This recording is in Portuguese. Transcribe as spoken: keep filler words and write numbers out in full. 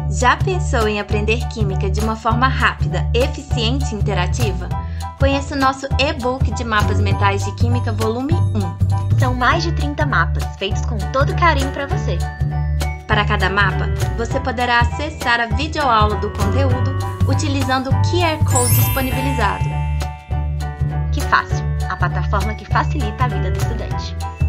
Já pensou em aprender Química de uma forma rápida, eficiente e interativa? Conheça o nosso e-book de Mapas Mentais de Química Volume um. São mais de trinta mapas, feitos com todo carinho para você. Para cada mapa, você poderá acessar a videoaula do conteúdo utilizando o Q R Code disponibilizado. Que fácil! A plataforma que facilita a vida do estudante.